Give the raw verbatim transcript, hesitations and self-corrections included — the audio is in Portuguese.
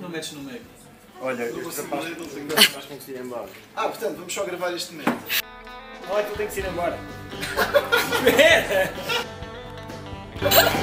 não metes no meio? Olha, este rapaz tem que se ir embora. Ah, portanto, vamos só gravar este momento. Não é que ele tem que se ir embora. Espera!